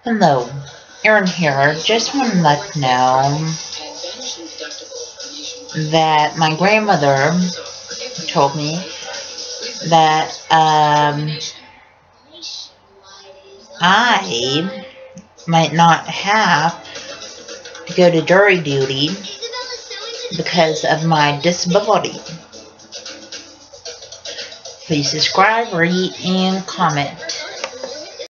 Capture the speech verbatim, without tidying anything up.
Hello, Erin here. Just want to let you know that my grandmother told me that um, I might not have to go to jury duty because of my disability. Please subscribe, rate, and comment.